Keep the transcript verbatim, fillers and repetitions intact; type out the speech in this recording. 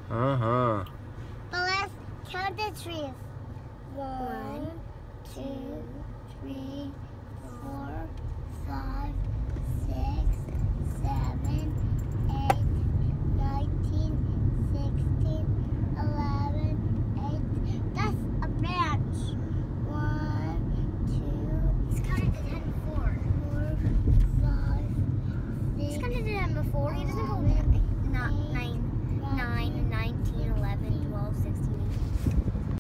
Uh-huh. But let's count the trees. One, two, three, four, five, six, seven, eight, nineteen, sixteen, eleven, eight. That's a branch. One, two. He's counted to ten before. Four, five, six. He's counted to ten before. He doesn't go nine, nine, nine, nineteen, eleven, twelve, sixteen.